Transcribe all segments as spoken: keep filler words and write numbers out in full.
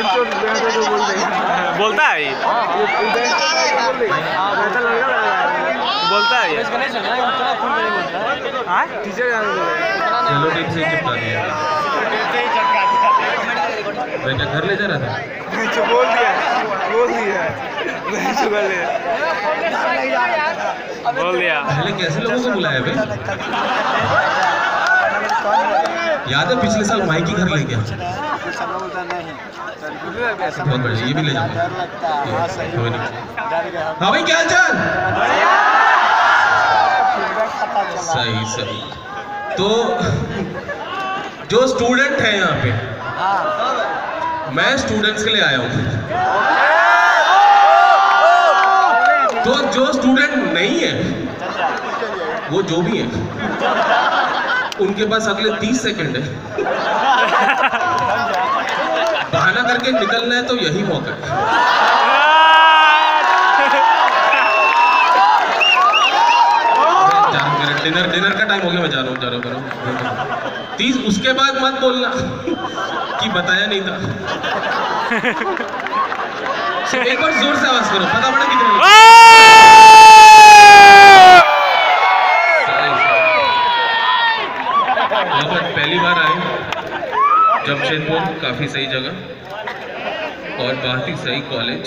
बोलता है बोलता है चलो ठीक से चिपका दिया। मैं क्या घर ले जा रहा था? बोल दिया बोल दिया बोल दिया। पहले कैसे लोगों को बुलाया भाई? याद है पिछले साल माइकी घर ले गया। बहुत बढ़िया, ये भी ले जाऊंगा। हाँ भाई क्या हाल? सही सही। तो जो स्टूडेंट है यहाँ पे, मैं स्टूडेंट्स के लिए आया हूँ। तो जो स्टूडेंट नहीं है, वो जो भी है, उनके पास अगले तीस सेकंड है। बहाना करके निकलना है तो यही मौका है। डिनर डिनर का टाइम हो गया, मैं जा रहा हूँ जा रहा हूँ तीस। उसके बाद मत बोलना कि बताया नहीं था। एक बार जोर से आवाज करो, पता पड़ा कितने लोग। पहली बार आए जमशेदपुर, काफी सही जगह और बहुत ही सही कॉलेज।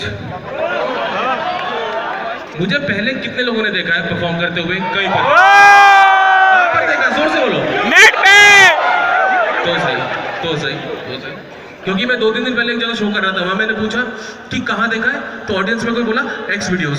मुझे पहले कितने लोगों ने देखा है परफॉर्म करते हुए? कहीं पर कहाँ पर देखा? जोर से बोलो। नेट पे। तो सही तो सही तो सही क्योंकि मैं दो तीन दिन पहले एक जगह शो कर रहा था, वहां मैंने पूछा कि कहाँ देखा है, तो ऑडियंस में कोई बोला एक्स वीडियोस।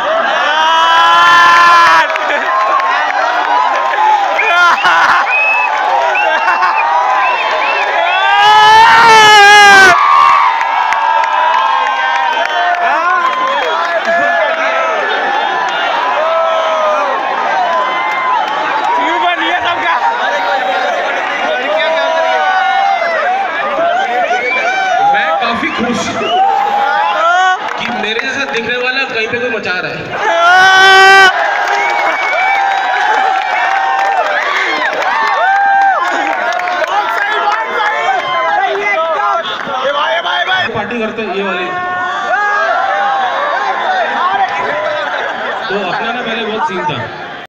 खुश कि मेरे जैसा दिखने वाला कहीं पे कोई मचा रहा है। पार्टी करते ये वाली